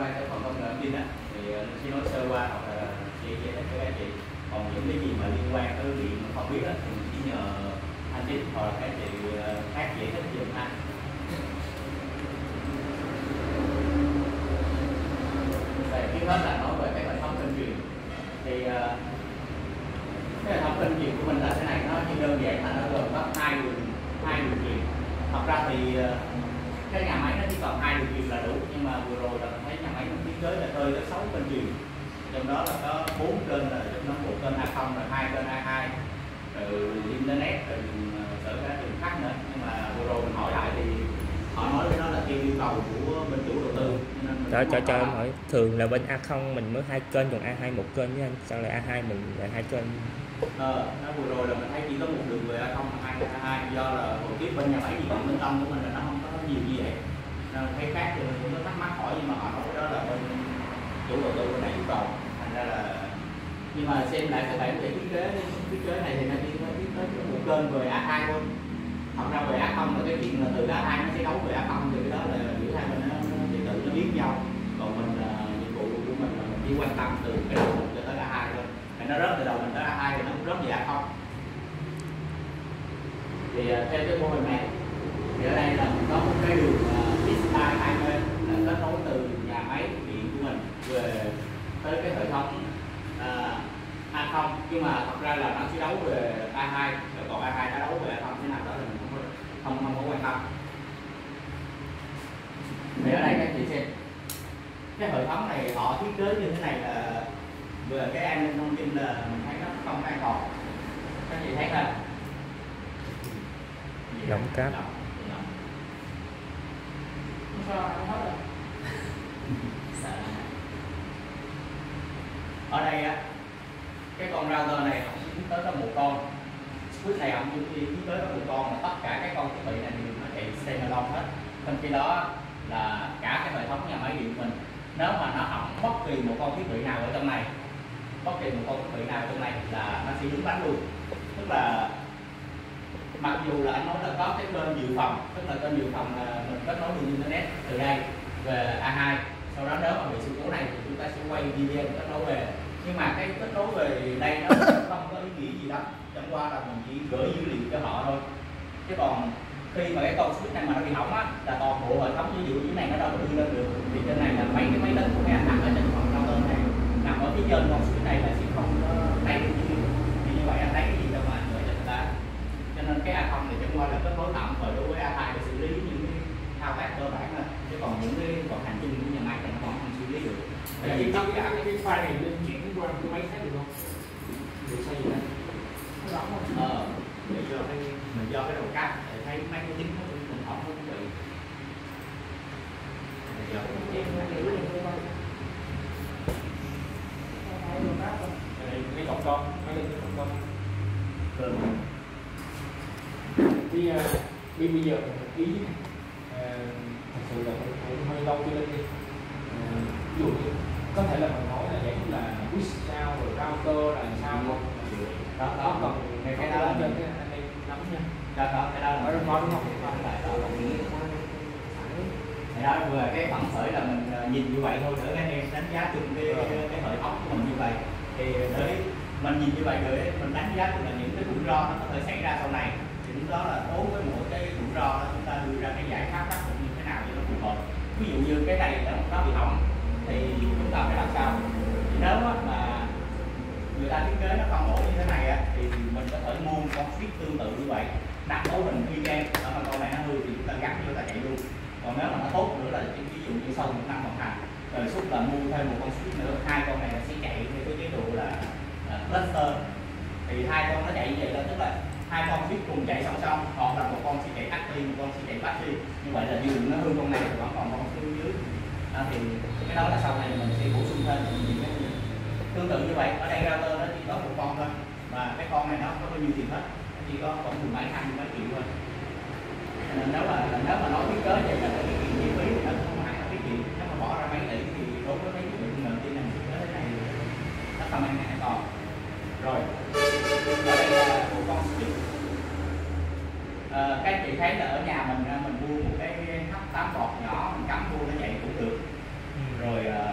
quan tới phần công nghệ thông tin á thì mình sẽ nói sơ qua hoặc là chị giải thích cho các chị. Còn những cái gì mà liên quan tới điện mà không biết á thì mình chỉ nhờ anh Chính hoặc là các chị khác giải thích giùm anh. Về trước hết là nói về cái hệ thống kênh truyền thì cái hệ thống kênh truyền của mình là thế này, nó chỉ đơn giản là nó gồm có hai đường truyền. Thật ra thì cái nhà máy nó chỉ còn 2 đường truyền là đủ, nhưng mà vừa rồi là mình thấy nhà máy nó thiết kế là hơi tới 6 kênh truyền, trong đó là có 4 kênh, là nó một kênh A0 rồi 2 kênh A2 rồi internet rồi sở các trường khác nữa. Nhưng mà vừa rồi mình hỏi lại thì họ nói với nó là theo yêu cầu của bên chủ đầu tư. Cho em hỏi, thường là bên A0 mình mới 2 kênh, còn A2 một kênh với anh, sao lại A2 mình lại 2 kênh? Nó vừa rồi là mình thấy chỉ có một đường về A0 hoặc A2, do là hồi tiếp bên nhà máy gì điện Minh Long của mình là nó không có nhiều như vậy, nên thấy khác thì mình cũng có thắc mắc hỏi, nhưng mà họ nói đó là bên chủ đầu tư bên này yêu cầu, thành ra là. Nhưng mà xem lại các bản về thiết kế này thì nó chỉ có thiết kế một kênh về A2 thôi. Thật ra về A0 là cái chuyện là từ A2 nó sẽ đấu về A0, thì cái đó là giữa hai bên nó tự nó biết nhau. Còn mình nhiệm vụ của mình là mình chỉ quan tâm từ cái đầu cho tới A2 thôi. Nó rớt từ đầu mình tới A2 thì nó cũng rớt về A0. Thì theo cái mô hình này thì ở đây là mình có một cái đường PCI 2 bên là kết nối từ nhà máy điện của mình về tới cái hệ thống A0, nhưng mà thật ra là nó sẽ đấu về A2, rồi còn A2 nó đấu về A0 thế nào đó là mình không có quan tâm. Thì ở đây các chị xem cái hệ thống này họ thiết kế như thế này là về cái an ninh thông tin là mình thấy nó không an toàn. Các chị thấy là Đóng cáp. Ở đây á, cái con router này họ chỉ tới có một con, switch này họ chỉ tới có một con, mà tất cả các con thiết bị này đều nó chạy standalone hết. Trong khi đó là cả cái hệ thống nhà máy điện mình, nếu mà nó hỏng bất kỳ một con thiết bị nào ở trong này, là nó sẽ đứng bánh luôn. Tức là mặc dù là anh nói là có cái kênh dự phòng, tức là kênh dự phòng là mình kết nối đường internet từ đây về A2, sau đó nếu mà bị sự cố này thì chúng ta sẽ quay video kết nối về. Nhưng mà cái kết nối về đây nó không có ý nghĩa gì đó, chẳng qua là mình chỉ gửi dữ liệu cho họ thôi. Chứ còn khi mà cái con switch này mà nó bị hỏng á, là toàn bộ hệ thống dữ liệu dưới này nó đâu có đưa lên được. Thì trên này là mấy cái máy tính của mấy anh đặt ở trên phòng router này nằm ở phía trên con switch này là sẽ không lấy được dữ liệu. Thì như vậy anh lấy cái gì đâu mà anh gửi cho người ta. Cho nên cái A0 này chẳng qua là kết nối tạm thời đối với A2 để xử lý những cái thao tác cơ bản thôi. Chứ còn những cái vận hành chung của nhà máy thì nó còn không xử lý được. Bởi vì tất cả cái file này lên chuyển qua cái máy khác được không? Được sao vậy? Nó rõ không? Để do cái đầu cáp để thấy máy cái chính nó cũng hỏng nó cũng bị. Cái cổng con, máy lên cái cổng con. Bây giờ ý thật sự là hơi lâu chưa lên đi. Ví dụ như có thể là mình nói là vậy là switch sao rồi router là sao không? Đó còn cái đó là trên cái anh em nắm nha. Đó cái đó là nó có đúng không? Thì đó về cái phản khởi là mình nhìn như vậy thôi để các em đánh giá chung cái hệ thống của mình như vậy. Thì để mình nhìn như vậy rồi mình đánh giá là những cái rủi ro nó có thể xảy ra sau này, thì lúc đó là đối với mỗi cái rủi ro đó chúng ta đưa ra cái giải pháp khắc phục như thế nào cho nó phù hợp. Ví dụ như cái này nó bị hỏng thì chúng ta phải làm sao? Thì nếu mà người ta thiết kế nó không ổn như thế này thì mình có thể mua một con switch tương tự như vậy, đặt cấu hình y chang, đó mà con này nó hư thì chúng ta gắn cho ta chạy luôn. Còn nếu mà nó tốt nữa là ví dụ như sau 1 năm vận hành rồi xúc là mua thêm một con switch nữa, 2 con này nó sẽ chạy theo cái chế độ là cluster. Thì 2 con nó chạy như vậy là tức là 2 con switch cùng chạy song song, hoặc là một con sẽ chạy active, một con sẽ chạy passive. Như vậy là dù nó hư con này thì vẫn còn con switch dưới. Thì cái đó là sau này mình sẽ bổ sung thêm những cái tương tự như vậy. Ở đây router nó chỉ có một con thôi, và cái con này nó có bao nhiêu tiền hết, nó chỉ có khoảng 10 mấy 20 mấy triệu thôi. Nên nếu mà nói thiết kế vậy là cái chuyện chi phí thì nó không hẳn là cái chuyện, nếu mà bỏ ra mấy tỷ thì đối với mấy cái công nghệ tin này thiết kế thế này nó không an toàn. Rồi ở đây là một con switch. Các chị thấy là ở nhà mình mua một cái hấp 8 bọt nhỏ, mình cắm vô nó chạy cũng được. Rồi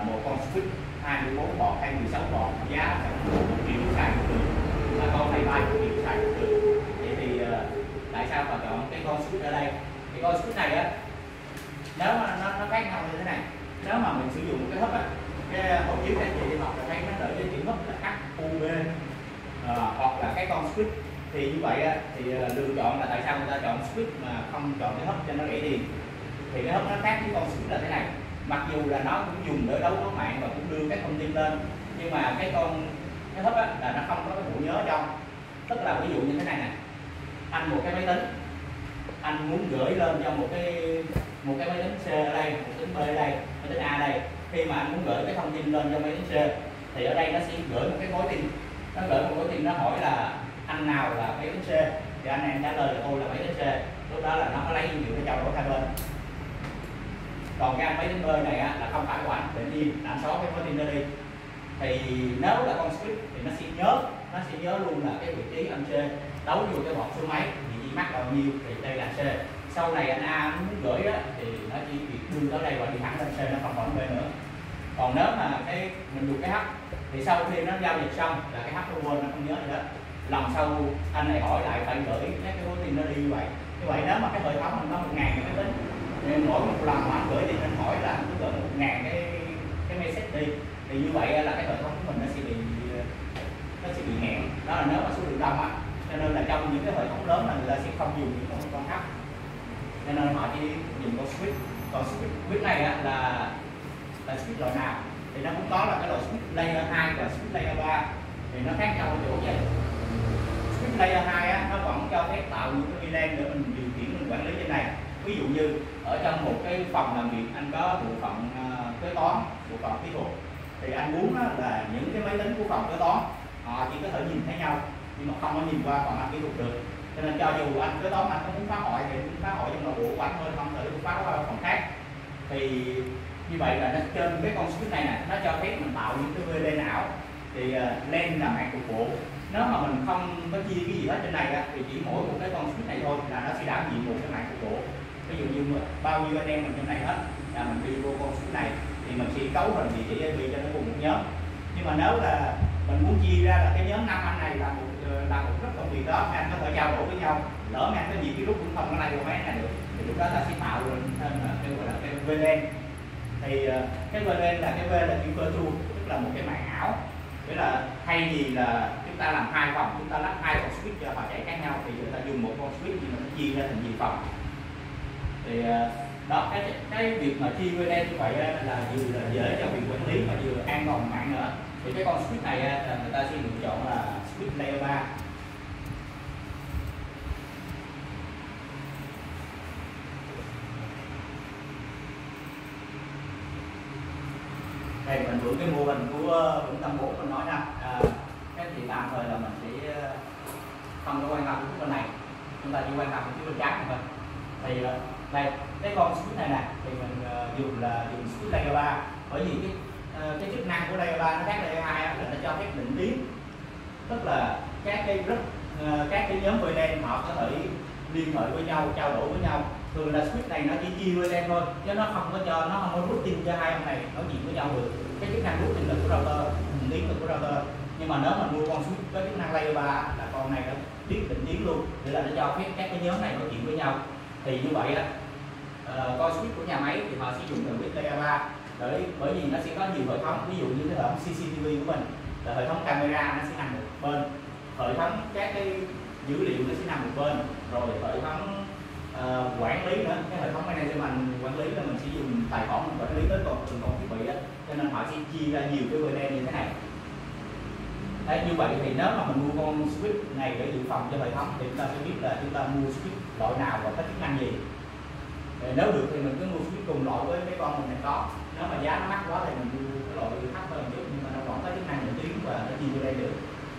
switch 24 bọt hay 16 bọt giá phải 1 triệu xài cũng được, mà con này 30 triệu xài cũng được. Vậy thì tại sao họ chọn cái con switch ở đây? Thì con switch này á, nếu mà nó khác nhau như thế này, nếu mà mình sử dụng cái hấp á, cái hộ chiếu anh chị đi học là thấy nó đợi cái chữ hấp là HUB hoặc là cái con switch, thì như vậy á, thì lựa chọn là tại sao người ta chọn switch mà không chọn cái hấp cho nó rẻ tiền. Thì cái hấp nó khác với con switch là thế này, mặc dù là nó cũng dùng để đấu có mạng và cũng đưa các thông tin lên, nhưng mà cái hấp á, là nó không có cái bộ nhớ trong. Tức là ví dụ như thế này nè, anh một cái máy tính, anh muốn gửi lên cho một cái máy tính C ở đây, một tính B ở đây, máy tính A đây. Khi mà anh muốn gửi cái thông tin lên cho máy tính C thì ở đây nó sẽ gửi một cái gói tin, nó gửi một gói tin, nó hỏi là anh nào là máy tính C, thì anh em trả lời là tôi là máy tính C. Lúc đó là nó có lấy dữ liệu để trao đổi hai bên. Còn cái anh máy tính B này á, là không phải của anh, tự nhiên anh xóa cái gói tin đó đi. Thì nếu là con switch thì nó sẽ nhớ luôn là cái vị trí anh C đấu vô cái bọt số mấy, thì mắc bao nhiêu thì đây là C. Sau này anh A muốn gửi á, thì nó chỉ việc đưa tới đây và đi thẳng lên C, nó không còn B nữa. Còn nếu mà mình dùng cái H thì sau khi nó giao dịch xong là cái H nó quên, nó không nhớ gì hết. Lần sau anh này hỏi lại phải gửi các cái gói tin nó đi như vậy. Như vậy nếu mà cái hệ thống mình có 1000 cái máy tính, thì mỗi một lần mà anh gửi tin anh hỏi là anh cứ gửi 1000 cái message đi, thì như vậy là cái hệ thống của mình nó sẽ bị nghẹn. Đó là nếu mà số lượng đông á, cho nên là trong những cái hệ thống lớn là người ta sẽ không dùng những con H, cho nên họ chỉ dùng con switch. Còn switch này á, là switch loại nào thì nó cũng có là cái loại switch layer 2 và switch layer 3, thì nó khác nhau ở chỗ vậy. Switch layer 2 á, nó vẫn cho phép tạo những cái VLAN để mình điều khiển, mình quản lý trên này. Ví dụ như ở trong một cái phòng làm việc anh có bộ phận kế toán, bộ phận kỹ thuật, thì anh muốn là những cái máy tính của phòng kế toán họ chỉ có thể nhìn thấy nhau nhưng mà không có nhìn qua phòng anh kỹ thuật được. Cho nên cho dù anh kế toán anh có muốn phá hoại thì muốn phá hoại trong nội bộ của anh thôi, không thể phá qua phòng khác. Thì như vậy là nó trên cái con switch này nè, nó cho phép mình tạo những cái VLAN ảo. Thì LAN là mạng cục bộ. Nếu mà mình không có chia cái gì hết trên này thì chỉ mỗi một cái con switch này thôi là nó sẽ đảm nhiệm một cái mạng cục bộ. Ví dụ như bao nhiêu anh em mình trong này hết là mình đi vô con switch này thì mình sẽ cấu hình địa chỉ IP cho nó cùng một nhóm. Nhưng mà nếu là mình muốn chia ra là cái nhóm 5 anh này là một group công việc đó, anh có thể trao đổi với nhau. Lỡ mà anh có nhiều cái group cũng không có lay qua máy này được, thì lúc đó ta sẽ tạo lên thêm cái gọi là cái VLAN. Thì cái VLAN là cái V là chữ virtual, tức là một cái mạng ảo. Nghĩa là thay vì là chúng ta làm hai phòng, chúng ta lắp hai con switch cho họ chạy khác nhau, thì người ta dùng một con switch nhưng mà nó chia ra thành nhiều phòng. Thì đó, cái việc mà chia VLAN như vậy là vừa là dễ cho việc quản lý mà vừa an toàn mạng nữa. Thì cái con switch này là người ta sẽ lựa chọn là switch layer 3. Đây mình mượn cái mô hình của Vĩnh Tâm 4 mình nói ra. Cái thì tạm thời là mình sẽ không có quan tâm đến bên này, chúng ta chỉ quan tâm đến phía bên trái thôi. Thì đây cái con switch này nè thì mình dùng switch layer 3, bởi vì cái chức năng của layer 3 nó khác layer 2 là nó cho phép định tuyến, tức là các cái nhóm VLAN họ có thể liên hệ với nhau, trao đổi với nhau. Thường là switch này nó chỉ chia VLAN thôi, chứ nó không có routing cho hai ông này nói chuyện với nhau được. Cái chức năng routing là của router, định tuyến là của router. Nhưng mà nếu mình mua con switch với chức năng layer 3 là con này nó biết định tuyến luôn, để là nó cho phép các cái nhóm này nói chuyện với nhau. Thì như vậy á, con switch của nhà máy thì họ sẽ dùng từ switch layer 3 bởi vì nó sẽ có nhiều hệ thống. Ví dụ như cái hệ thống CCTV của mình là hệ thống camera, nó sẽ nằm một bên, hệ thống các cái dữ liệu nó sẽ nằm một bên, rồi hệ thống quản lý nữa, cái hệ thống management quản lý là mình sẽ dùng tài khoản mình quản lý tới từng con thiết bị đó. Cho nên họ sẽ chia ra nhiều cái VLAN như thế này. Đấy, như vậy thì nếu mà mình mua con switch này để dự phòng cho hệ thống thì chúng ta sẽ biết là chúng ta mua switch loại nào và có chức năng gì. Nếu được thì mình cứ mua switch cùng loại với cái con mình có. Nếu mà giá nó mắc quá thì mình mua cái loại thấp hơn chút, nhưng mà nó vẫn có chức năng định tuyến và nó chia VLAN được.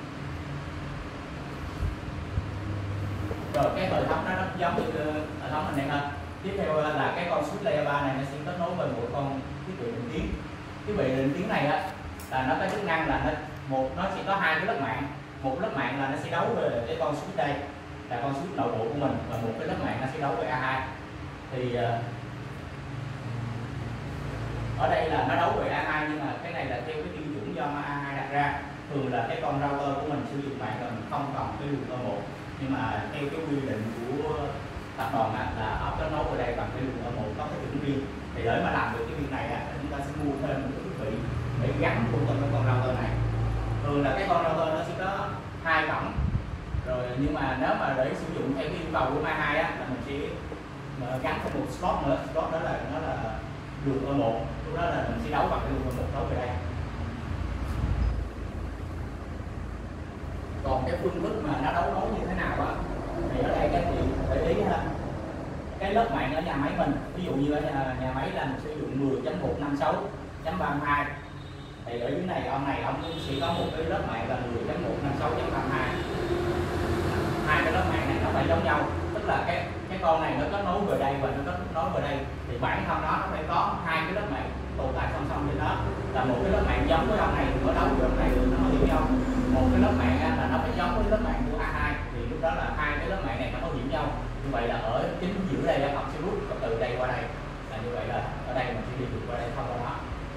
Rồi cái hệ thống nó giống như hệ thống mình này hơn. Tiếp theo là cái con switch layer 3 này nó sẽ kết nối với một con thiết bị định tuyến. Thiết bị định tuyến này á là nó có chức năng là nó sẽ có hai cái lớp mạng. Một lớp mạng là nó sẽ đấu về cái con switch đây, là con switch nội bộ của mình, và một cái lớp mạng nó sẽ đấu với A2. Thì ở đây là nó đấu về A2 nhưng mà cái này là theo cái tiêu chuẩn do A2 đặt ra. Thường là cái con router của mình sử dụng mạng là mình không cần cái luồng E1, nhưng mà theo cái quy định của tập đoàn là ở kết nối ở đây bằng cái luồng E1 có cái chuẩn riêng. Thì để mà làm được cái việc này chúng ta sẽ mua thêm một cái thiết bị để gắn cùng trong cái con router này. Thường là cái con router nó sẽ có 2 cổng rồi, nhưng mà nếu mà để sử dụng theo cái yêu cầu của A2 là mình sẽ gắn thêm một slot nữa. Slot đó là nó là luồng E1, lúc đó là mình sẽ đấu bằng cái luồng E1 đấu về đây. Còn cái phương thức mà nó đấu nối như thế nào thì ở đây các chị để ý ha, cái lớp mạng ở nhà máy mình, ví dụ như ở nhà máy là mình sử dụng 10.156.32, thì ở dưới này ông sẽ có một cái lớp mạng là 10.156.32. Hai cái lớp mạng này nó phải giống nhau, tức là cái con này nó kết nối về đây và nó kết nối về đây, thì bản thân nó phải có hai cái lớp mạng tồn tại song song trên đó, là một cái lớp mạng giống với ông này thì ở đâu được này nó có hiểu nhau, một cái lớp mạng là nó phải giống với lớp mạng của A2, thì lúc đó là hai cái lớp mạng này nó có hiểu nhau. Như vậy là ở chính giữa đây là absolute, từ đây qua đây là như vậy, là ở đây mình sẽ đi được qua đây không qua đó.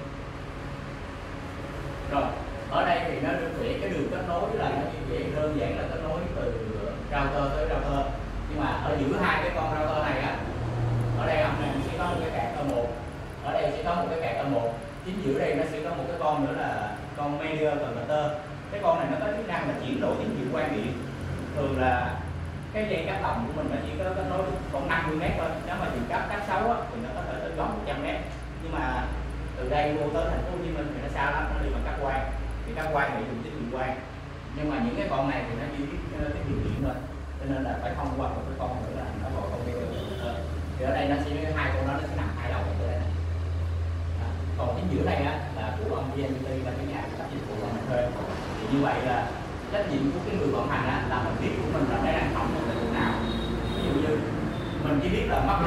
Rồi ở đây thì nó được vẽ cái đường kết nối là nó chỉ vẽ đơn giản là kết nối từ router tới router, nhưng mà ở giữa hai cái con router này ở đây ông này sẽ có một cái card E1, ở đây sẽ có một cái card E1, chính giữa đây nó sẽ có một cái con nữa là con media converter. Cái con này nó có chức năng là chuyển đổi tín hiệu quang điện. Thường là cái dây cáp đồng của mình nó chỉ có kết nối khoảng 50 m thôi, nếu mà dùng cáp xấu thì nó có thể tới gần 100 m, nhưng mà từ đây vô tới thành phố Hồ Chí Minh thì nó xa lắm, nó đi bằng cáp quang, thì cáp quang thì dùng tín hiệu quang, nhưng mà những cái con này thì nó chỉ biết tín hiệu điện thôi, cho nên là phải thông qua một cái con nữa là nó gọi con media converter. Thì ở đây nó sẽ hai con đó nó sẽ nằm hai đầu ở đây này. Còn chính giữa này là của ông VNPT và cái nhà cung cấp dịch vụ của mình thuê. Thì như vậy là trách nhiệm của cái người vận hành là mình biết của mình là cái đang hỏng ở chỗ nào. Ví dụ như mình chỉ biết là mất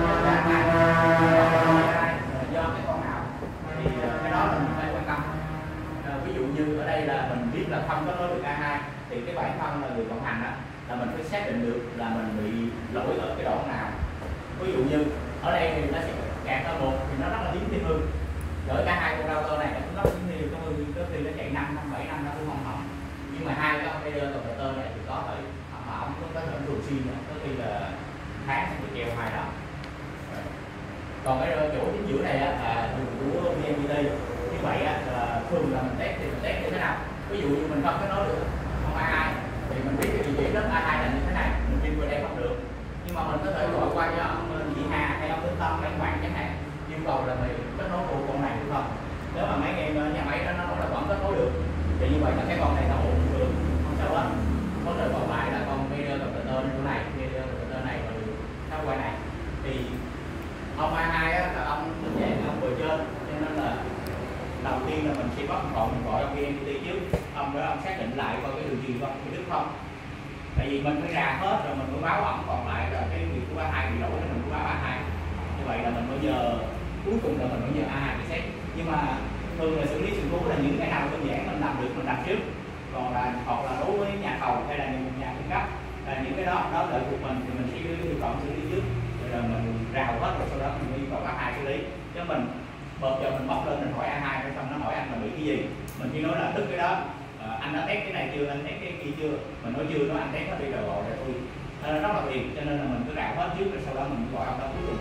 do cái con nào thì cái đó là mình phải quan tâm. Ví dụ như ở đây là mình biết là không có nối được A2 thì cái bản thân là người vận hành là mình phải xác định được là mình bị lỗi ở cái đoạn nào. Ví dụ như ở đây thì nó sẽ kẹt ở một thì nó rất là hiếm thiên hư, gửi cả hai con router này nó cũng hiếm thiên hư, có khi nó chạy 5-7 năm nó cũng không hỏng, nhưng mà hai cái media converter này thì có thể ổng có thể thường xuyên, có khi là tháng sẽ bị treo hai đó. Còn cái chỗ chính giữa này là đường của VNPT. Như vậy là thường là mình test thì mình test như thế nào? Ví dụ như mình không có nói được con A2 thì mình biết cái địa chỉ lớp A2 là như thế này, mình đi qua đây không được, nhưng mà mình có thể gọi qua cho ông chị Hà hay ông Tính Tâm hay bạn chẳng hạn, yêu cầu là mình kết nối của con này được không? Nếu mà mấy em nhà máy đó nó nói là vẫn kết nối được thì như vậy là cái con này nó ổn được, không sao hết. Vấn đề còn lại là con media converter chỗ này, media converter này và đường nó qua này. Thì ông A2 là ông dạng ông vừa trên, cho nên là đầu tiên là mình sẽ bắt mình gọi ông VNPT trước, ông đó ông xác định lại coi cái đường truyền không bị đứt không. Tại vì mình phải ra hết rồi mình mới báo ổng, còn lại là cái việc của A2 bị lỗi thì mình mới báo A2. Như vậy là mình bây giờ cuối cùng là mình bây giờ A2 bị xét. Nhưng mà thường là xử lý sự cố là những cái nào đơn giản mình làm được mình làm trước, còn là hoặc là đối với nhà thầu hay là nhà cung cấp là những cái đó đợi thuộc mình thì mình sẽ yêu cầu xử lý trước, rồi mình rào hết rồi sau đó mình yêu cầu A2 xử lý. Chứ mình bật giờ mình bóc lên mình hỏi A2 rồi xong nó hỏi anh là bị cái gì, mình chỉ nói là đứt cái đó, anh đã test cái này chưa, anh test cái kia chưa, mình nói chưa, nó anh test nó đi rồi gọi tôi rất là phiền, cho nên là mình cứ rào hết trước rồi sau đó mình gọi ông đó cuối cùng.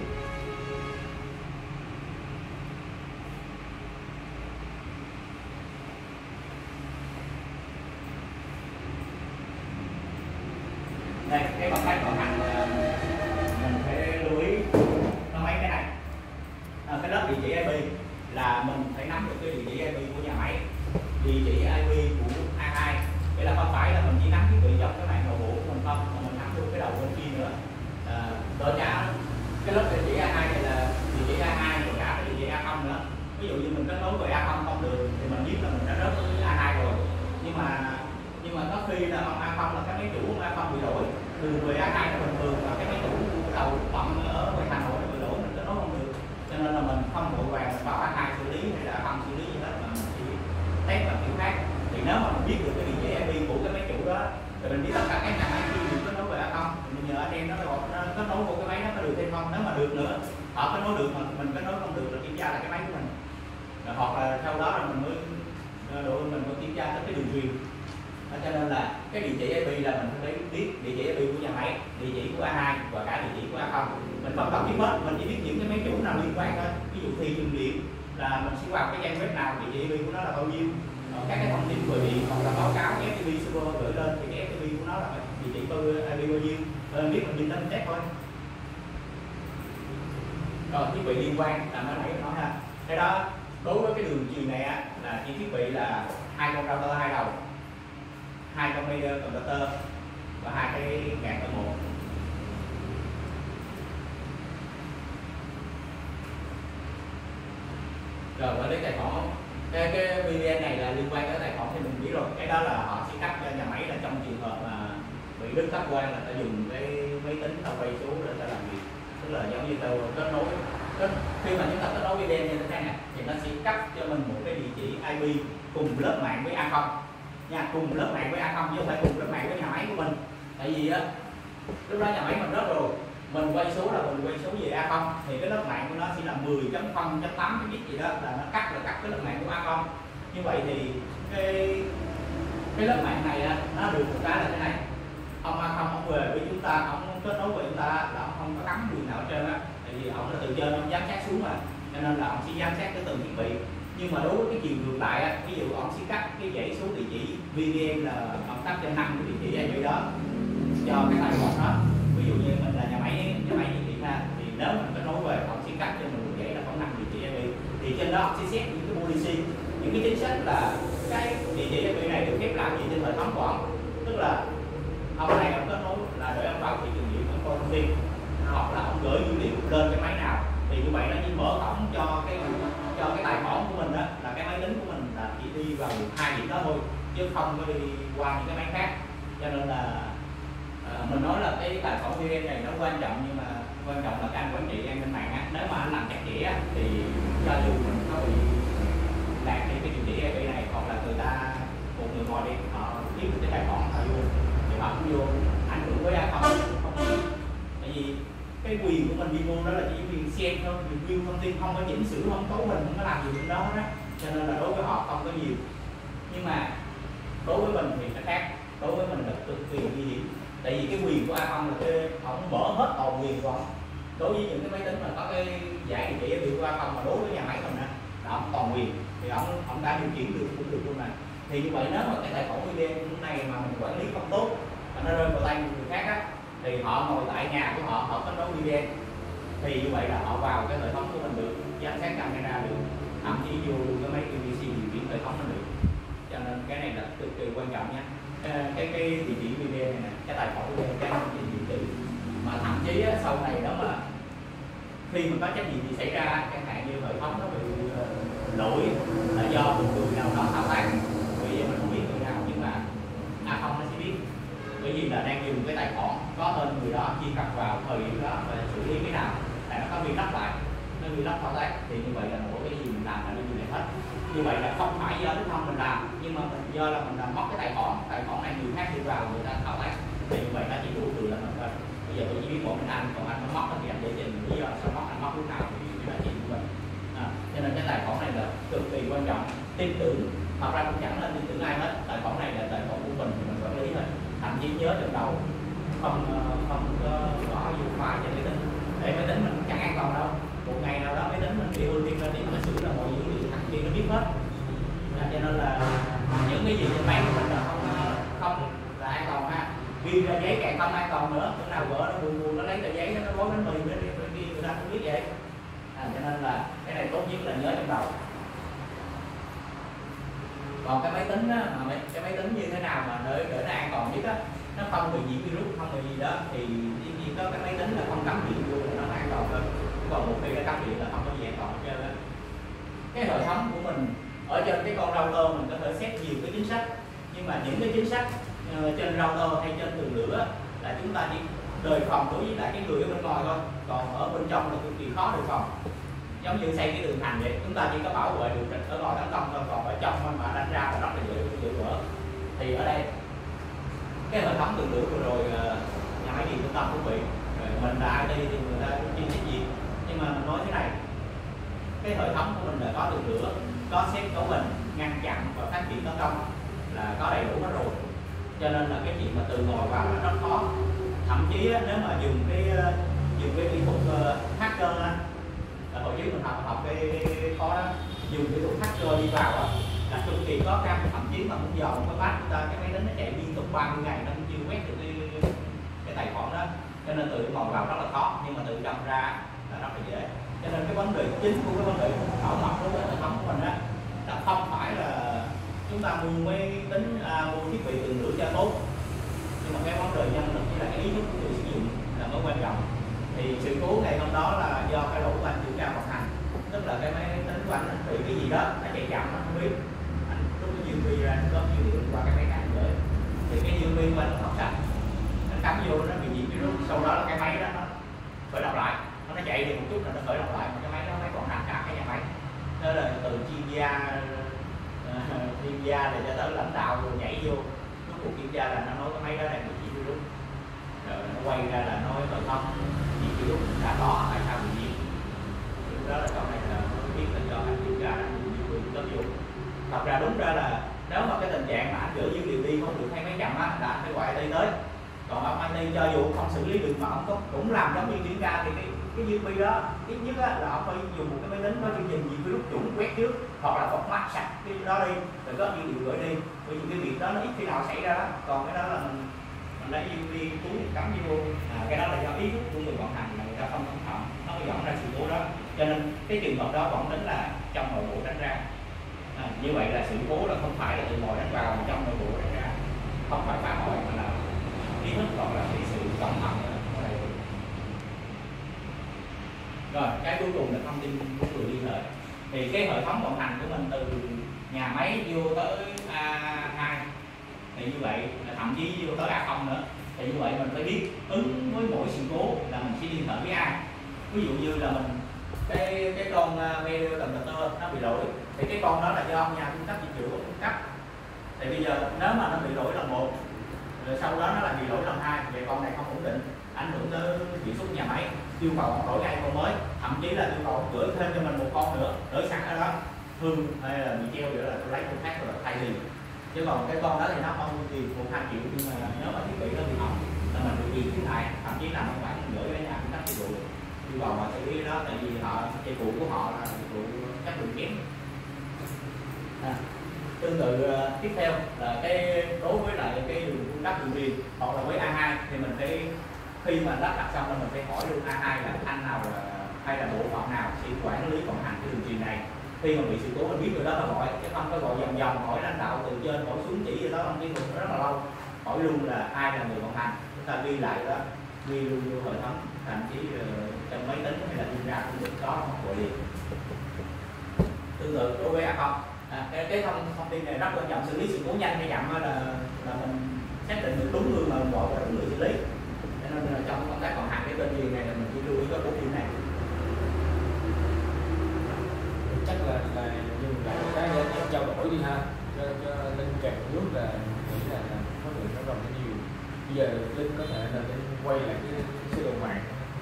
Đây cái bằng cách vận hành mình phải lưu ý nó mấy cái này. Cái lớp địa chỉ IP là mình phải nắm được cái địa chỉ IP của nhà máy, địa chỉ IP của A2, vậy là không phải là mình chỉ nắm thiết bị trong cái mạng nội bộ của mình không, mà mình nắm được cái đầu bên kia nữa. Đôi cả cái lớp địa chỉ A2 này là địa chỉ A2 rồi cả cái địa chỉ A0 nữa. Ví dụ như mình kết nối với A0 không được thì mình biết là mình đã rớt với A2 rồi, nhưng mà có khi là ông A0 là cái máy chủ của A0 bị lỗi, đường về A2 là bình thường và cái máy chủ của đầu bận ở ngoài Hà Nội bị lỗi mình kết nối không được, cho nên là mình không vội vàng báo A2 xử lý hay là A0 xử lý gì hết, mà mình chỉ test bằng kiểu khác. Thì nếu mà mình biết được cái địa chỉ IP của cái máy chủ đó thì mình biết tất cả các nhà máy kia đều kết nối về A0, thì mình nhờ anh em nó kết nối của cái máy nó có được hay không. Nếu mà được nữa họ kết nối được mà mình kết nối không được là kiểm tra là cái máy của mình. là sau đó là mình mới đội mình mới kiểm tra tới cái đường truyền. Cho nên là cái địa chỉ IP là mình phải biết địa chỉ IP của nhà máy, địa chỉ của A2 và cả địa chỉ của A0. Mình không cần biết hết, mình chỉ biết những cái máy chủ nào liên quan thôi. Ví dụ thì dùng điện là mình sẽ vào cái trang web nào, địa chỉ IP của nó là bao nhiêu. Các cái thông tin về điện hoặc là báo cáo cái FTP server gửi lên thì cái FTP của nó là địa chỉ IP bao nhiêu. Biết mình nhìn lên check thôi. Rồi thiết bị liên quan là mới nãy nói ha. Cái đó đối với cái đường truyền này á, là chỉ thiết bị là 2 con router 2 đầu, 2 con media converter và 2 cái card ở một. Rồi quản lý tài khoản, cái VPN này là liên quan tới tài khoản thì mình biết rồi. Cái đó là họ sẽ cấp cho nhà máy là trong trường hợp mà bị đứt cáp quang là ta dùng cái máy tính tao quay số để ta làm việc, tức là giống như tao kết nối. Khi mà chúng ta kết nối VPN như thế này nè thì nó sẽ cấp cho mình một cái địa chỉ IP cùng lớp mạng với A0 nha, cùng lớp mạng với A0 chứ không phải cùng lớp mạng với nhà máy của mình. Tại vì á lúc đó nhà máy mình rớt rồi, mình quay số là mình quay số về A0 thì cái lớp mạng của nó sẽ là 10.0.8 cái gì đó là nó cắt cái lớp mạng của A0. Như vậy thì cái lớp mạng này á, nó được một cái là thế này, ông A0 ông về với chúng ta, ông kết nối với chúng ta là ông không có cắm quyền nào ở trên á, tại vì ông là từ trên ông giám sát xuống mà, cho nên là ông sẽ giám sát cái từng thiết bị. Nhưng mà đối với cái chiều ngược lại á, ví dụ ông sẽ cắt cái dãy số địa chỉ VPN là ông cắt cho 5 cái địa chỉ IP đó cho cái tài khoản đó. Ví dụ như mình là nhà máy địa chỉ ha, thì nếu mình kết nối về ông sẽ cắt cho mình một dãy là khoảng 5 địa chỉ IP, thì trên đó ông sẽ xét những cái policy, những cái chính sách là cái địa chỉ IP này được phép làm gì trên hệ thống của ông, tức là ông này ông kết nối là để ông vào thị trường điện ông coi thông tin, hoặc là ông gửi dữ liệu lên cái máy nào, thì như vậy nó chỉ mở cổng cho cái tài khoản của mình đó, là cái máy tính của mình là chỉ đi vào 2 điểm đó thôi chứ không có đi qua những cái máy khác. Cho nên là mình nói là cái tài khoản VPN này nó quan trọng, nhưng mà quan trọng là cái anh quản trị an ninh mạng á, nếu mà anh làm chặt chẽ thì cho dù mình có bị đạt đi cái địa chỉ IP này, hoặc là người ta một người ngồi đi họ kiếm cái tài khoản họ vô thì họ cũng vô ảnh hưởng với A0 không. Tại vì cái quyền của mình đi vô đó là chỉ quyền xem thôi, review thông tin, không có chỉnh sửa, không cấu hình, không có làm gì bên đó đó. Cho nên là đối với họ không có nhiều, nhưng mà đối với mình thì nó khác, đối với mình là cực kỳ nguy hiểm. Tại vì cái quyền của A0 là cái ông mở hết toàn quyền của ông đối với những cái máy tính mà có cái giải địa chỉ IP của A0, mà đối với nhà máy mình á là ông toàn quyền, thì ông đã điều khiển được cũng được luôn này. Thì như vậy nếu mà cái tài khoản VPN này mà mình quản lý không tốt mà nó rơi vào tay người khác á, thì họ ngồi tại nhà của họ kết nối VPN, thì như vậy là họ vào cái hệ thống của mình được, giám sát camera được, thậm chí vô cái máy PVC điều khiển hệ thống mình được. Cho nên cái này là cực kỳ quan trọng nha. Cái địa chỉ VPN này nè, cái tài khoản VPN, cái địa chỉ điện tử, mà thậm chí á, sau này đó mà khi mà có trách nhiệm gì xảy ra, chẳng hạn như hệ thống nó bị lỗi là do một người nào đó thao tác, bây giờ mình không biết người nào, nhưng mà A0 nó sẽ biết, bởi vì là đang dùng cái tài khoản có tên người đó truy cập vào thời điểm đó và xử lý cái nào, tại nó có bị lắp lại, nó bị lắp thao tác, thì như vậy là mỗi cái gì mình làm là như vậy hết. Như vậy là không phải do lúc không mình làm, nhưng mà mình do là mình làm mất cái tài khoản này người khác đi vào người ta thao tác, thì như vậy nó chỉ đủ từ là mình thôi. Bây giờ tôi chỉ biết một mình anh, còn anh nó mất thì anh để trình lý do sao mất, anh mất lúc nào thì là chuyện của mình. Cho nên cái tài khoản này là cực kỳ quan trọng, tin tưởng, thật ra cũng chẳng nên tin tưởng ai hết, tài khoản này là tài khoản của mình thì mình quản lý thôi. Thậm chí nhớ trong đầu không có gõ vô file trên máy tính, để máy tính mình chẳng an toàn đâu, một ngày nào đó máy tính mình bị ưu tiên lên thì nó sửa là mọi dữ liệu thằng kia nó biết hết. Cho nên là những cái gì trên máy của mình là không là an toàn ha. Ghi ra giấy càng không an toàn nữa, cái nào vợ nó buồn nó lấy tờ giấy nó bó bánh mì bên kia người ta không biết vậy. Cho nên là cái này tốt nhất là nhớ trong đầu. Còn cái máy tính á, cái máy tính như thế nào mà để nó an toàn nhất á, nó không bị nhiễm virus, không bị gì đó, thì chỉ có cái máy tính là không cắm điện vô là nó an toàn hơn. Còn một khi đã cắm điện là không có gì an toàn hết trơn á. Cái hệ thống của mình ở trên cái con router mình có thể set nhiều cái chính sách, nhưng mà những cái chính sách trên router hay trên tường lửa là chúng ta chỉ đề phòng đối với lại cái người ở bên ngoài thôi, còn ở bên trong là cực kỳ khó đề phòng. Giống như xây cái đường thành vậy, chúng ta chỉ có bảo vệ đường ở ngoài tấn công thôi, còn ở trong mà đánh ra là rất là dễ vỡ. Thì ở đây cái hệ thống tường lửa vừa rồi nhà máy điện trung tâm cũng bị, mình đã đi thì người ta chuyên trách gì, nhưng mà mình nói thế này, cái hệ thống của mình là có tường lửa có xếp cấu hình ngăn chặn và phát triển tấn công là có đầy đủ hết rồi, cho nên là cái chuyện mà từ ngồi vào là rất khó. Thậm chí á, nếu mà dùng cái kỹ thuật hacker á, là hồi trước mình học cái khó đó, dùng kỹ thuật hacker đi vào á, là cực kỳ khó khăn, thậm chí mà muốn dò một cái bắt người ta cái máy tính nó chạy liên tục 30 ngày nó cũng chưa quét được cái tài khoản đó, cho nên từ ngồi vào rất là khó, nhưng mà từ trong ra là rất là dễ. Cho nên cái vấn đề chính của cái vấn đề bảo mật đối với hệ thống của mình á, là không phải là chúng ta mua máy tính mua thiết bị từ nửa cho tốt, nhưng mà cái vấn đề nhân lực với lại cái ý thức của người sử dụng là mới quan trọng. Thì sự cố ngày hôm đó là do cái lỗi của anh kiểm tra vận hành, tức là cái máy tính của anh bị cái gì đó nó chạy chậm nó không biết, anh rút cái USB ra nó có dữ liệu qua cái máy cạnh gửi, thì cái USB của anh nó không sạch, nó cắm vô nó bị nhiễm virus, sau đó là cái máy đó nó khởi động lại, nó chạy được một chút là nó khởi động lại, mà cái máy đó mới còn nằm cả cái nhà máy. Đó là từ chuyên gia để cho tới lãnh đạo rồi nhảy vô, cuối cùng kiểm tra là nó nói cái máy đó là bị nhiễm virus, rồi nó quay ra là nói hệ thống nhiễm virus đã có, tại sao bị nhiễm. Đó là câu này là không biết là do anh kiểm tra có vô. Thật ra đúng ra là nếu mà cái tình trạng mà anh gửi dữ liệu đi không được hay mấy chậm á, là anh phải gọi IT tới. Còn ông IT cho dù không xử lý được mà ông cũng làm giống như kiểm tra thì cái USB đó ít nhất là ông phải dùng một cái máy tính có chương trình diệt virus chuẩn quét trước, hoặc là format sạch cái đó đi rồi có dữ liệu gửi đi, bởi vì cái việc đó nó ít khi nào xảy ra đó. Còn cái đó là mình lấy USB túi cắm vô, cái đó là do ý thức của người vận hành là người ta không cẩn thận, nó mới dẫn ra sự cố đó. Cho nên cái trường hợp đó vẫn tính là trong nội bộ đánh ra. Như vậy là sự cố là không phải là từ ngoài đánh vào mà trong nội bộ đánh ra, không phải phá hoại mà là ý thức hoặc là cái sự cẩn thận ở đây. Rồi cái cuối cùng là thông tin của người liên hệ. Thì cái hệ thống vận hành của mình từ nhà máy vô tới A2, thì như vậy thậm chí vô tới A0 nữa, thì như vậy mình phải biết ứng với mỗi sự cố là mình sẽ liên hệ với ai. Ví dụ như là mình cái con mail computer nó bị lỗi, thì cái con đó là do ông nhà cung cấp dịch vụ cung cấp. Thì bây giờ nếu mà nó bị lỗi lần 1 rồi sau đó nó lại bị lỗi lần 2, thì con này không ổn định, ảnh hưởng tới hiệu suất nhà máy, yêu cầu ông đổi ngay con mới, thậm chí là yêu cầu gửi thêm cho mình một con nữa để sẵn ở đó hư hay là bị treo vậy là tôi lấy con khác rồi thay liền. Chứ còn cái con đó thì nó không tiền 1-2 triệu, nhưng mà nếu mà thiết bị nó bị hỏng là mình bị gì lại, thậm chí là không phải gửi với nhà cung cấp dịch vụ yêu cầu mà xử lý đó, tại vì họ dịch vụ của họ là dịch vụ chất lượng kém. Tương tự tiếp theo là cái đối với lại cái đường cung cấp đường truyền hoặc là với A2 thì mình phải khi mà lắp đặt xong là mình phải hỏi luôn A2 là anh nào là hay là bộ phận nào sẽ quản lý vận hành cái đường truyền này. Khi mà bị sự cố mình biết người đó là gọi, chứ không có gọi vòng vòng hỏi lãnh đạo từ trên hỏi xuống chỉ gì đó, không kỹ thuật rất là lâu. Hỏi luôn là ai là người vận hành, chúng ta ghi lại đó, ghi luôn vô hệ thống, thậm chí trong máy tính hay là chuyên gia cũng được có gọi điện. Tương tự đối với A0, cái thông tin này rất quan trọng, xử lý sự cố nhanh hay chậm là mình xác định được đúng người mà mình gọi và đúng người xử lý. Cho nên là trong công tác vận hành cái tên truyền này là mình chỉ lưu ý có 4 điểm này. Chắc là nhưng cái trao đổi đi ha, cho Linh kèm nước là nghĩ là có lượng nó còn nhiều. Bây giờ Linh có thể là Linh quay lại cái sơ đồ mạng.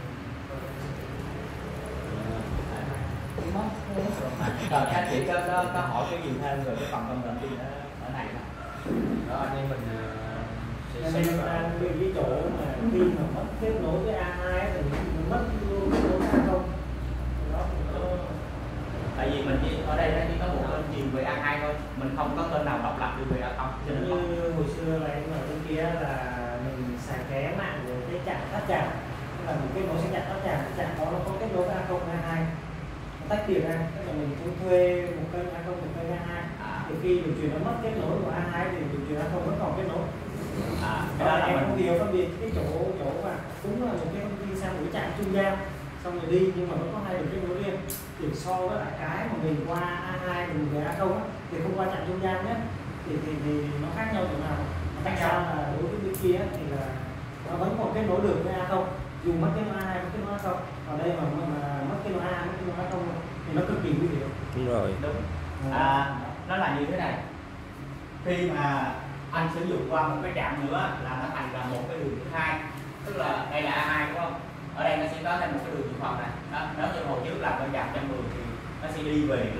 Rồi các chị có hỏi cái gì thêm rồi cái phần công đoạn gì ở này đó anh em mình cho nên đang bị cái chỗ mà khi mà mất kết nối với A2 thì mình mất luôn kết nối với A0. Tại vì mình chỉ ở đây nó chỉ có một kênh truyền về A2 thôi, mình không có kênh nào độc lập được về A0. Cho nên như hồi xưa là em ở bên kia là mình xài cái mạng của cái trạm tắt trạm, là mình kết nối sẽ chặt tắt trạm đó nó có kết nối với A0 A2, nó tách biệt ra, tức là mình cũng thuê một kênh A0 một kênh A2. Thì khi đường truyền nó mất kết nối của A2 thì đường truyền A0 vẫn còn kết nối. Cái đó là em mình không hiểu phân biệt cái chỗ mà cũng là một cái công ty sang một cái trạm trung gian xong rồi đi, nhưng mà nó có hai đường kết nối riêng. Thì so với lại cái mà mình qua A2 mình về A0 thì không qua trạm trung gian nhé, thì nó khác nhau chỗ nào? Tại sao là đối với bên kia thì là nó vẫn còn kết nối được với A0, dù mất kết nối A2 mất kết nối A0. Ở đây mà mất kết nối A mất kết nối A0 thì nó cực kỳ nguy hiểm. Đúng rồi. đúng. Nó là như thế này, khi mà anh sử dụng qua một cái trạm nữa là nó thành là một cái đường thứ hai, tức là đây là A2 đúng không? Ở đây nó sẽ có thêm một cái đường dự phòng này. Đó, nếu như hồi trước làm bên trạm 110 thì nó sẽ đi về điện lực,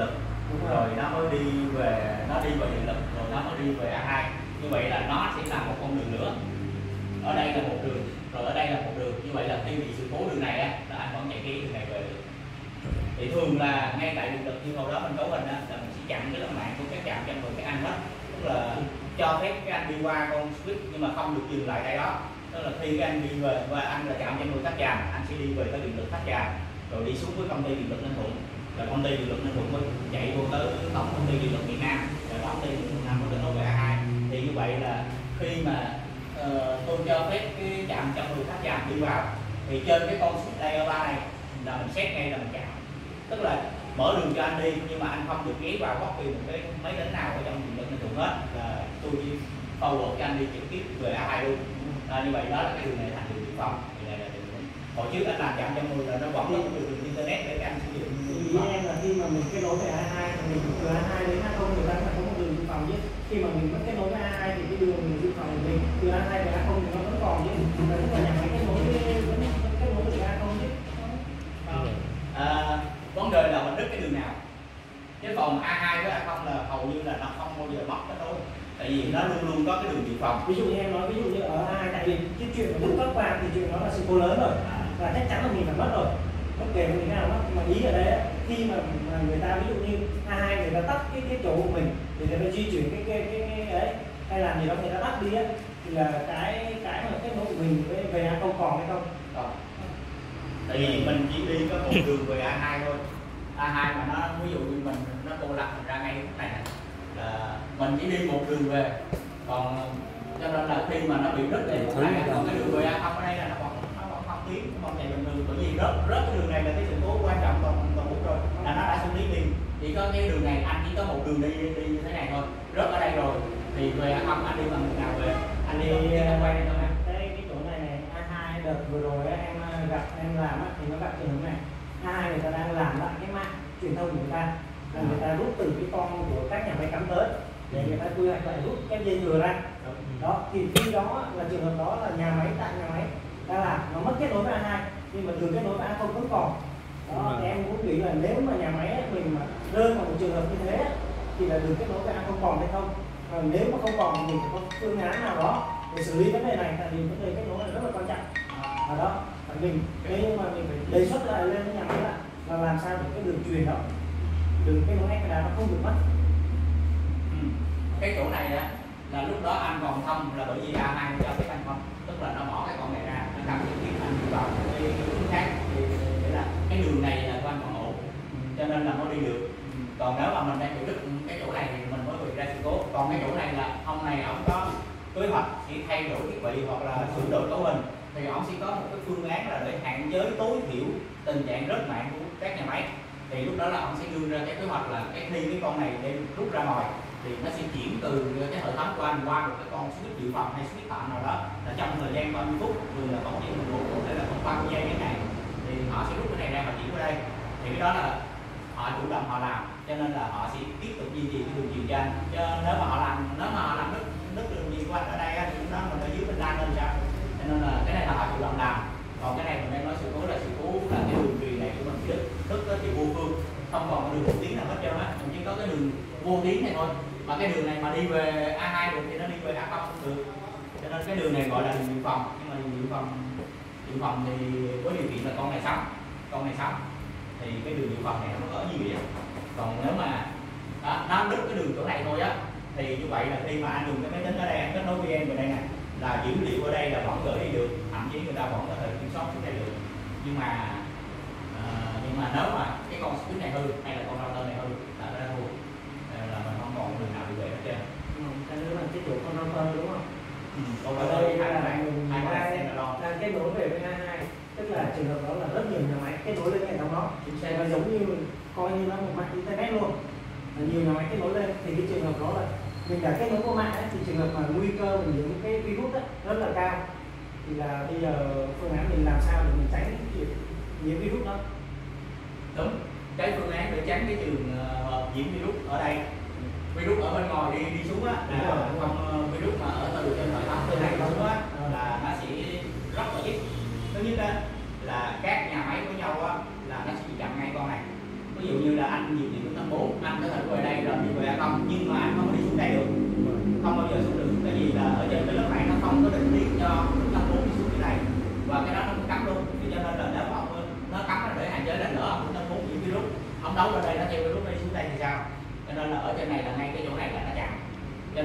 rồi nó mới đi về, nó đi về điện lực rồi nó mới đi về A2. Như vậy là nó sẽ là một con đường nữa. Ở đây là một đường, rồi ở đây là một đường. Như vậy là khi bị sự cố đường này á, là anh vẫn chạy cái đường này về được. Thì thường là ngay tại điện lực như hồi đó mình cấu hình á, là mình sẽ chặn cái làn mạng của các trạm 110 cái anh hết, tức là cho phép cái anh đi qua con switch nhưng mà không được dừng lại tại đó. Tức là khi cái anh đi về và anh là trạm 110 Tháp Chàm, anh sẽ đi về tới điện lực Tháp Chàm rồi đi xuống với công ty điện lực Ninh Thuận, rồi công ty điện lực Ninh Thuận mới chạy vô tới tổng công ty điện lực miền Nam, rồi tổng công ty điện lực miền Nam mới kết nối về A2. Thì như vậy là khi mà tôi cho phép cái trạm 110 Tháp Chàm đi vào thì trên cái con switch layer 3 này là mình xét ngay là mình chạm, tức là mở đường cho anh đi nhưng mà anh không được ghé vào bất kỳ một cái máy tính nào ở trong điện lực Ninh Thuận hết, là tôi chỉ forward cho anh đi trực tiếp về A2 luôn. Như vậy đó là cái đường này thành đường dự phòng. Thì này là đường hồi trước anh làm chạm 110 là nó vẫn có đường internet để các anh sử dụng. Ý em là khi mà mình kết nối với A2 thì mình từ A2 đến A0 người ta phải có một đường dự phòng chứ. Khi mà mình mất kết nối với A2 thì cái đường dự phòng của mình từ A2 về A0 thì nó vẫn còn chứ. Và tức là nhà máy kết nối vẫn kết nối từ A0 chứ. Vấn đề là mình đứt cái đường nào, chứ còn A2 với A0 là hầu như là nó không bao giờ mất kết nối, tại vì nó luôn luôn có cái đường dự phòng. Ví dụ như em nói, ví dụ như ở A2 tại vì cái chuyện mà đứt cấp vào thì chuyện đó là sự cố lớn rồi, và chắc chắn là mình phải mất rồi, bất kể mình nào mất. Mà ý ở đây á, khi mà người ta ví dụ như A2 người ta tắt cái chỗ của mình thì người ta di chuyển cái ấy hay làm gì đó người ta tắt đi á, thì là cái mà kết nối của mình với về A0 còn hay không? Còn. Tại vì mình chỉ đi có một đường về A2 thôi. A2 mà nó ví dụ như mình nó cô lập ra ngay lúc này là mình chỉ đi một đường về, còn cho nên là khi mà nó bị rớt lên lúc này, còn cái đường về A0 ở đây là nó vẫn không tiến, nó vẫn chạy bình thường, bởi vì rớt cái đường này là cái sự cố quan trọng còn bút rồi, là nó đã xử lý liền. Chỉ có cái đường này anh chỉ có một đường đi như thế này thôi, rớt ở đây rồi thì về A0 anh đi bằng đường nào về, anh đi quay đây thôi. Cái chỗ này này A2 đợt vừa rồi em gặp em làm á, thì nó gặp trường hợp này. A2 người ta đang làm lại cái mạng truyền thông của người ta, là người ta rút từ cái con của các nhà máy cắm tới để người ta quy hoạch lại, rút cái dây thừa ra. Đó thì khi đó là trường hợp đó là nhà máy tại nhà máy đã làm nó mất kết nối với A2, nhưng mà đường kết nối với A0 vẫn còn. Đó thì em cũng nghĩ là nếu mà nhà máy mình mà rơi vào một trường hợp như thế thì là đường kết nối với A0 còn hay không, còn nếu mà không còn thì mình phải có phương án nào đó để xử lý vấn đề này, tại vì vấn đề kết nối là rất là quan trọng. Đó mình nếu mà mình phải đề xuất lại lên với nhà máy là làm sao để cái đường truyền đó, đường kết nối FPDA nó không được mất. Cái chỗ này á là lúc đó anh còn thông là bởi vì A2 cho phép anh không, tức là nó bỏ cái con này ra, nó cầm trực tiếp anh đi vào cái hướng khác, thì để là cái đường này là của anh còn ổn, cho nên là mới đi được. Còn nếu mà mình đang bị đứt cái chỗ này thì mình mới bị ra sự cố. Còn cái chỗ này là ông này ổng có kế hoạch sẽ thay đổi thiết bị hoặc là sửa đổi cấu hình, thì ổng sẽ có một cái phương án là để hạn chế tối thiểu tình trạng rớt mạng của các nhà máy. Thì lúc đó là ông sẽ đưa ra cái kế hoạch là khi cái con này đem rút ra ngoài thì nó sẽ chuyển từ cái hệ thống của anh qua một cái con switch dự phòng hay switch tạm nào đó, là trong thời gian bao nhiêu phút, thường là khoảng chừng 1 phút hay là khoảng 30 giây cái này, thì họ sẽ rút cái này ra và chuyển qua đây. Thì cái đó là họ chủ động họ làm, cho nên là họ sẽ tiếp tục duy trì cái đường truyền cho anh. Chứ nếu mà họ làm đứt đường truyền của anh ở đây thì lúc đó mình ở dưới mình lan lên sao, cho nên là cái này là họ chủ động làm. Còn cái này mình đang nói sự cố là cái đường truyền này của mình bị đứt thì vô phương, không còn cái đường vô tuyến nào hết trơn á, mình chỉ có cái đường vô tuyến này thôi. Mà cái đường này mà đi về A2 được thì nó đi về A0 không được, cho nên cái đường này gọi là đường dự phòng. Nhưng mà đường dự phòng thì với điều kiện là con này sống thì cái đường dự phòng này nó có gì vậy. Còn nếu mà nó đứt cái đường chỗ này thôi á, thì như vậy là khi mà anh dùng cái máy tính ở đây, anh kết nối VN về đây nè, là dữ liệu ở đây là vẫn gửi đi được, thậm chí người ta vẫn có thể kiểm soát xuống đây được. Nhưng mà nếu mà cái con switch này hư hay là con router này hư là nó đã thua, là mình không còn đường nào đi về hết trơn. Cái nữa là cái chỗ con router đúng không? Còn ở đây là mình đang kết nối về với A2, tức là trường hợp đó là rất nhiều nhà máy kết nối lên hệ thống đó, và giống như coi như nó một mạng internet luôn, là nhiều nhà máy kết nối lên, thì cái trường hợp đó là mình đã kết nối qua mạng ấy, thì trường hợp mà nguy cơ mình nhiễm cái virus đó, rất là cao, thì là bây giờ phương án mình làm sao để mình tránh cái chuyện nhiễm virus đó. Đúng, cái phương án để tránh cái trường nhiễm virus ở đây, virus ở bên ngoài đi xuống á, là không virus mà ở từ trên hệ thống bên này xuống á, là nó sẽ rất là ít. Thứ nhất á là các nhà máy với nhau á là nó sẽ chặn ngay con này. Ví dụ như là anh nhiệt điện 484, anh có thể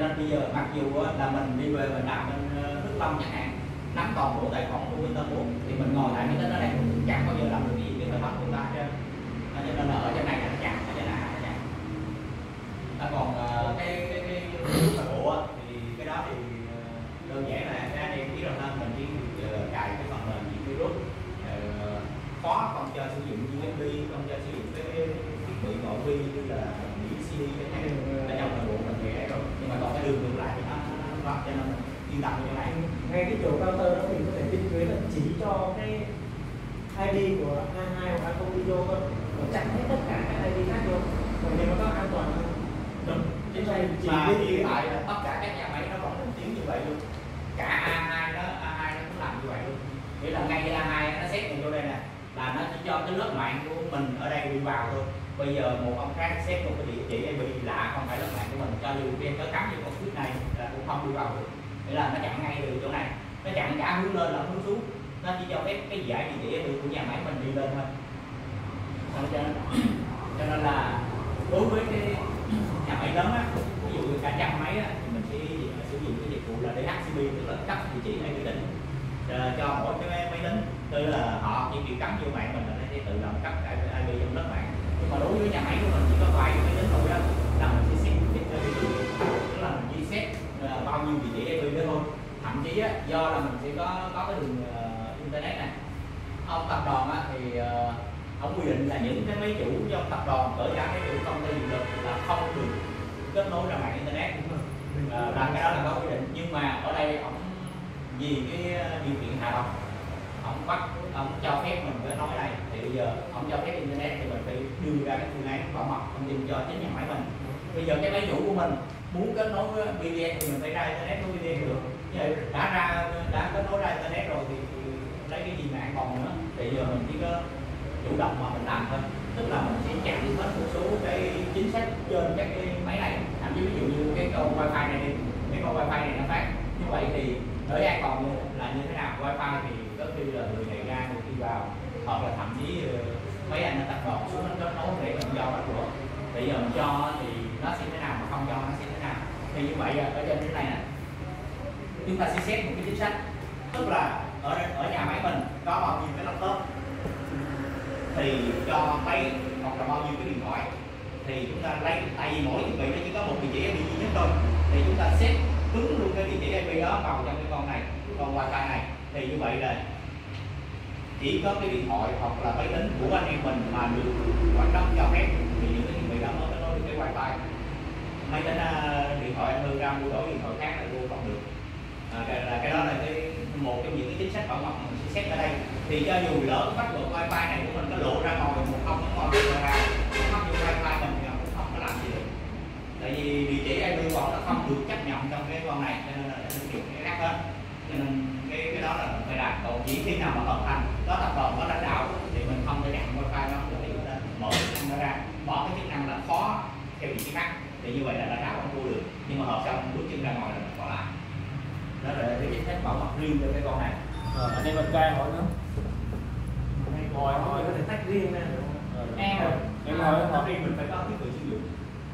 nên bây giờ mặc dù là mình đi về mình làm bên Đức Long chẳng hạn, nắm toàn bộ tài khoản của Winter thì mình ngồi tại máy tính ở đây chẳng bao giờ làm được cái gì cái hệ thống của ta hết. Cho nên là ở trên này là nó chặn, ở trên này là nó chặn. Còn cái bộ thì cái đó thì đơn giản là cái anh em biết rồi ha, mình chỉ cài cái phần mềm virus, khóa không cho sử dụng USB, không cho sử dụng cái thiết bị nội vi như là CD cái này ở trong nội bộ mình thì ấy rồi, nhưng mà còn cái đường ngược lại thì nó cho nên yên tâm như này. Ngay cái chỗ router đó mình có thể bên dưới là chỉ cho cái ID của A2 hoặc A0 đi vô thôi, còn chặn hết tất cả các ID khác luôn, còn nếu nó có an toàn hơn. Đúng. Mà hiện tại là tất cả các nhà máy nó còn đồng tiếng như vậy luôn, cả A2 nó cũng làm như vậy luôn, nghĩa là ngay cái A2 nó xét mình vô đây nè, là nó chỉ cho cái lớp mạng của mình ở đây đi vào thôi. Bây giờ một ông khác xét một cái địa chỉ IP lạ không phải lớp mạng của mình, cho dù em có cắm vô con switch này là cũng không đi vào được, nghĩa là nó chặn ngay từ chỗ này, nó chặn cả hướng lên lẫn hướng xuống, nó chỉ cho phép cái giải địa chỉ IP của nhà máy mình đi lên thôi. Cho nên là đối với cái nhà máy lớn á, ví dụ như cả trăm máy á, thì mình sẽ sử dụng cái dịch vụ là DHCP, tức là cấp địa chỉ IP định cho mỗi cái máy tính, tức là họ chỉ việc cắm vô mạng mình là nó sẽ tự động cấp IP trong lớp mạng. Nhưng mà đối với nhà máy của mình chỉ có vài máy tính thôi đó, là mình sẽ xét cái IP, tức là mình chỉ xét bao nhiêu địa chỉ IP đó thôi. Thậm chí á, do là mình sẽ có cái đường internet này, ông tập đoàn á, thì ông quy định là những cái máy chủ trong tập đoàn, kể cả máy chủ công ty điện lực là không được kết nối ra mạng internet, là cái đó là có quy định. Nhưng mà ở đây ông vì cái điều kiện hạ tầng, ông cho phép mình kết nối này, thì bây giờ ông cho phép internet thì mình phải đưa ra cái phương án bảo mật thông tin cho chính nhà máy mình. Bây giờ cái máy chủ của mình muốn kết nối với VPN thì mình phải ra internet với VPN được. Như vậy đã kết nối ra internet rồi thì lấy cái gì mạng còn nữa, thì giờ mình chỉ có chủ động mà mình làm thôi, tức là mình sẽ chặn hết một số cái chính sách trên các cái máy này. Thậm chí ví dụ như cái con wifi này đi, cái con wifi này nó phát như vậy thì để an toàn là như thế nào? Wifi thì có khi là người này ra người đi vào, hoặc là thậm chí mấy anh ở tập đoàn xuống nó kết nối để mình cho bắt cửa, thì giờ mình cho thì nó sẽ thế nào, mà không cho nó sẽ thế nào. Thì như vậy ở trên cái này nè, chúng ta sẽ xét một cái chính sách, tức là ở nhà máy mình có bao nhiêu cái laptop thì cho mấy, hoặc là bao nhiêu cái điện thoại thì chúng ta lấy, tại vì mỗi thiết bị nó chỉ có một địa chỉ IP duy nhất thôi, thì chúng ta xét cứng luôn cái địa chỉ IP đó vào trong cái con này, con wifi này. Thì như vậy là chỉ có cái điện thoại hoặc là máy tính của anh em mình mà được quản lý cho phép thì những cái thiết bị đó mới kết nối được cái wifi. Máy tính điện thoại anh hư ra mua đổi điện thoại khác là vô không được. Cái đó là một trong những cái chính sách bảo mật mình sẽ xét ở đây. Thì cho dù lỡ bắt được wifi này của mình có lộ ra ngoài một không nó còn được ra mắc vô wifi mình thì cũng không có làm gì được, tại vì địa chỉ IP của nó không được chấp nhận trong cái con này, cho nên là sử dụng cái khác hết. Cho nên cái đó là mình phải làm. Còn chỉ khi nào mà hợp thành có tập đoàn có lãnh đạo thì mình không thể chặn wifi đó, để người ta mở chức năng ra, bỏ cái chức năng là khó theo địa chỉ khác, thì như vậy là lãnh đạo không mua được, nhưng mà hợp xong bước chân ra ngoài là mình còn lại. Đó là cái chính sách bảo mật riêng cho cái con này. Anh em mình cai hỏi nữa. Hỏi có thể tách riêng ra được không? Em hỏi riêng mình phải có thiết bị sử dụng.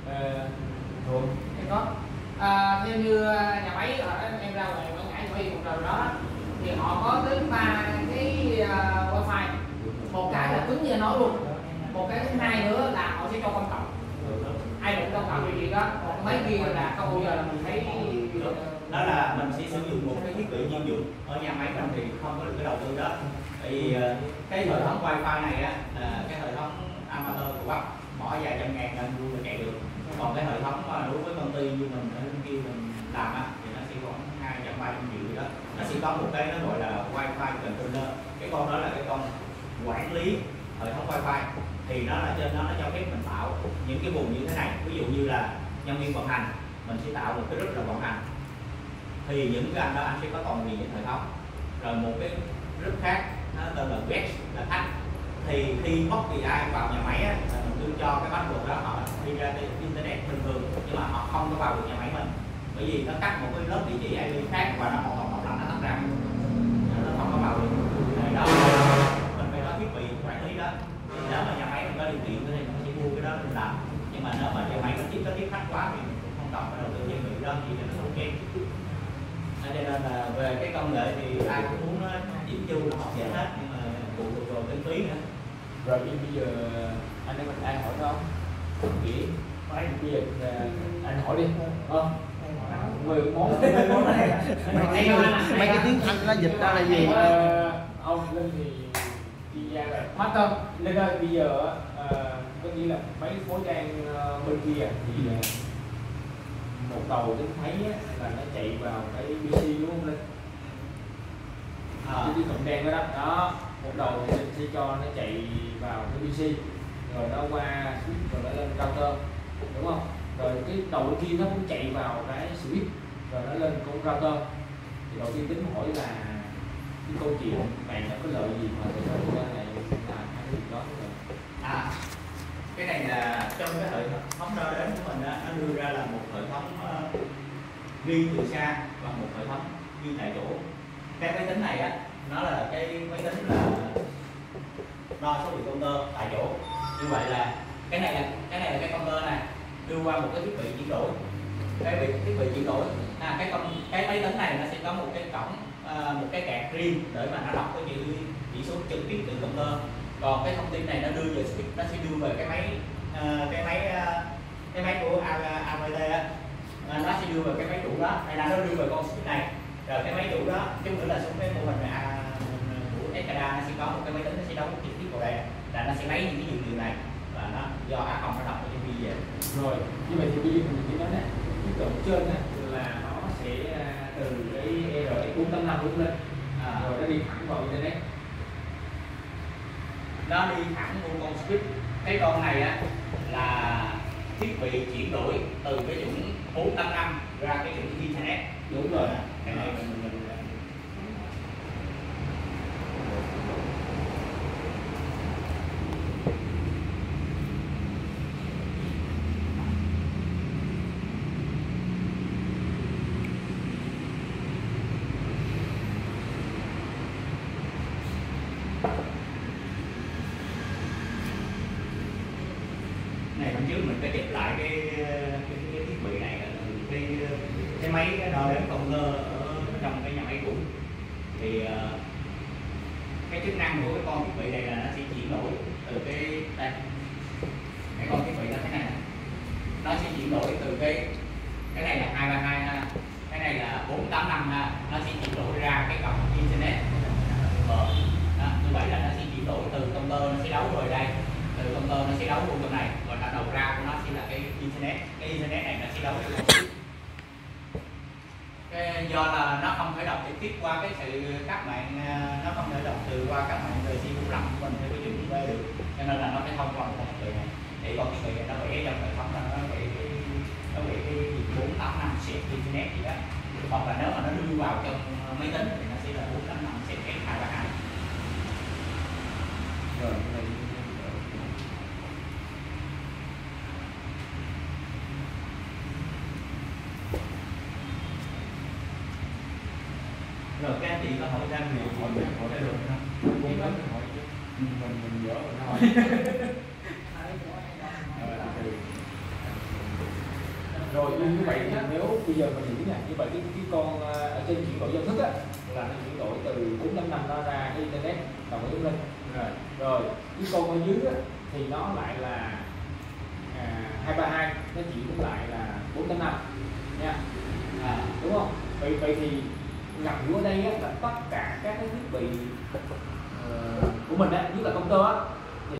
Thường có theo như nhà máy em ra ngoài Quảng Ngãi một lần đó thì họ có tới 3 cái wifi, một cái là cứng như nói luôn, một cái thứ hai nữa là họ sẽ cho công cộng, ai định công cộng thì gì đó, còn mấy kia là không bao giờ là mình thấy đó là mình sẽ sử dụng một cái thiết bị chuyên dụng. Ở nhà máy mình thì không có được cái đầu tư đó, tại vì cái hệ thống wifi này á, cái hệ thống amateur của Bắc bỏ vài trăm ngàn nên luôn là chạy được. Còn cái hệ thống mà đối với công ty như mình ở bên kia mình làm á thì nó sẽ khoảng 200-300 triệu đó. Nó sẽ có một cái nó gọi là wifi controller, cái con đó là cái con quản lý hệ thống wifi, thì nó là trên đó nó cho phép mình tạo những cái vùng như thế này. Ví dụ như là nhân viên vận hành mình sẽ tạo một cái group là vận hành, thì những cái anh đó anh sẽ có toàn quyền với hệ thống. Rồi một cái group khác nó tên là guest là khách, thì khi bất kỳ ai vào nhà máy á, mình đưa cho cái password đó, họ đi ra cái internet bình thường, nhưng mà họ không có vào được nhà máy mình, bởi vì nó cắt một cái lớp địa chỉ IP khác và nó hoàn toàn độc lập, nó tách ra, nó không có vào được. Đó mình phải có thiết bị quản lý đó. Nếu mà nhà máy mình có điều kiện thì mình sẽ mua cái đó mình làm, nhưng mà nếu mà nhà máy nó chỉ có tiếp khách quá thì mình cũng không cần phải đầu tư thiết bị đó. hơn thì nó ok. Cho nên là về cái công nghệ thì ai cũng muốn nó chỉnh chu nó học dễ hết, nhưng mà phụ thuộc vào kinh phí nữa. Rồi bây giờ anh em mình ai hỏi nó nghĩ bây giờ anh hỏi đi mười món mấy cái tiếng Anh nó dịch ra là gì? Ông Linh thì chuyên gia rồi master Linh ơi, bây giờ có nghĩa là mấy khối trang bên kia thì một đầu Linh thấy là nó chạy vào cái PC đúng không Linh? Cái cụm đen đó đó, một đầu thì Linh sẽ cho nó chạy vào cái PC, rồi nó qua switch, rồi nó lên router đúng không? Rồi cái đầu bên kia nó cũng chạy vào cái switch, rồi nó lên con router. Thì đầu tiên tính hỏi là cái câu chuyện này nó có lợi gì mà cái này làm hai cái đó rồi. Cái này là trong cái hệ thống đo đếm của mình nó đưa ra là một hệ thống ghi từ xa và một hệ thống ghi tại chỗ. Cái máy tính này nó là cái máy tính là đo số liệu công tơ tại chỗ. Như vậy là cái này là cái công tơ này đưa qua một cái thiết bị chuyển đổi, thiết bị chuyển đổi. Cái máy tính này nó sẽ có một cái cổng, một cái card riêng để mà nó đọc cái chỉ số trực tiếp từ công tơ. Còn cái thông tin này nó đưa về switch, nó sẽ đưa về cái máy của AVT nó sẽ đưa về cái máy chủ đó, hay là nó đưa về con switch này. Rồi cái máy chủ đó chút nữa là xuống cái mô hình của Ekada nó sẽ có một cái máy tính, nó sẽ đấu trực tiếp vào đây, là nó sẽ lấy những cái dữ liệu này và nó do A0 nó đọc cái về. Rồi như vậy thì bây giờ mình chỉ nói nè, cái cổng trên là nó sẽ từ cái RX485 đúng lên, rồi nó đi thẳng vào internet, nó đi thẳng vô con switch. Cái con này là thiết bị chuyển đổi từ cái chủng 485 ra cái chủng Ethernet. Đúng rồi, cái này mình trước mình phải chụp lại cái thiết bị này, cái máy đo đếm công tơ ở trong cái nhà máy cũ. Thì cái chức năng của cái con thiết bị này là nó sẽ chuyển đổi từ cái con thiết bị nó thế này, nó sẽ chuyển đổi từ cái này là 232 ha, cái này là 485 ha, nó sẽ chuyển đổi ra cái cổng internet mở. Như vậy là nó sẽ chuyển đổi từ công tơ, nó sẽ đấu rồi đây, từ công tơ nó sẽ đấu luôn trong này, và đầu ra của nó sẽ là cái internet này nó sẽ đấu với do là nó không thể đọc trực tiếp qua cái sự các mạng, nó không thể đọc từ qua các mạng về CPU lạnh của mình theo cái chữ USB được, cho nên là nó phải thông qua một con thiết bị này. Thì con thiết bị này nó vẽ trong hệ thống là nó vẽ cái 485 set internet gì đó, hoặc là nếu mà nó đưa vào trong máy tính thì nó sẽ là 485 set S232. Rồi rồi các anh chị có hỏi ra nhiều hỏi ra được không? mình dở rồi nó hỏi. Rồi như vậy thì nếu bây giờ mình nghĩ nè, như vậy cái con ở trên chuyển đổi dân thức là nó chuyển đổi từ 485 nó ra cái internet đồng ý lên. Rồi cái con ở dưới thì nó lại là 232, nó chuyển lại là 485 nha, đúng không? Vậy thì ngầm ở đây là tất cả các cái thiết bị của mình nhất là công tơ